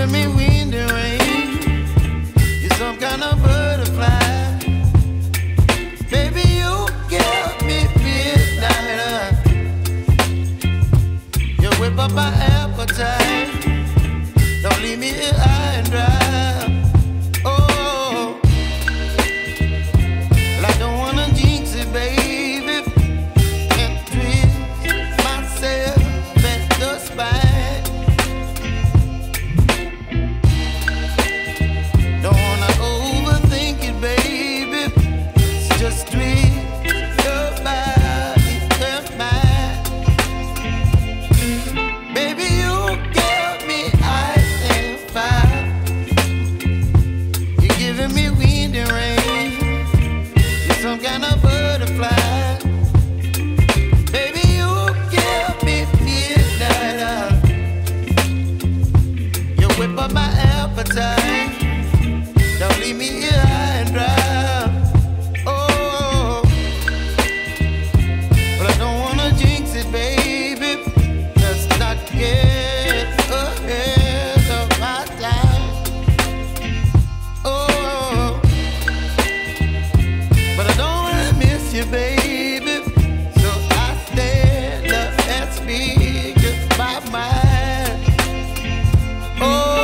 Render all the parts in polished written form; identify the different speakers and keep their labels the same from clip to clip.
Speaker 1: giving me wind and rain. You're some kind of butterfly. Baby, you give me midnight. You whip up my appetite. Don't leave me here high and dry. Oh, well, I don't wanna jinx it, baby, and twist myself at the spine. Don't wanna overthink it, baby. It's just twist your body and mine. Baby, you give me ice and fire. You're giving me wind and rain. You're some kind of butterfly. Baby, you give me midnight. You whip up my appetite. Don't leave me here high and dry. Oh, but I don't wanna jinx it, baby. Let's not get ahead of my time. Oh, but I don't wanna miss you, baby. So I stand up and speak my mind. Oh.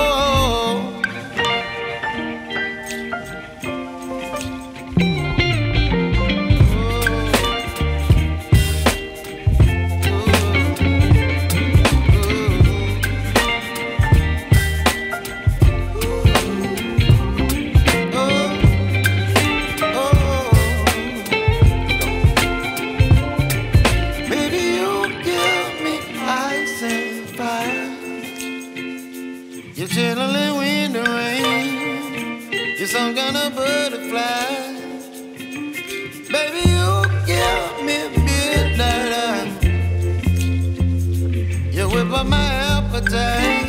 Speaker 1: Baby, you give me ice and fire. You're chilling wind and rain. You're some kind of butterfly. Baby, you give me midnight. You whip up my appetite.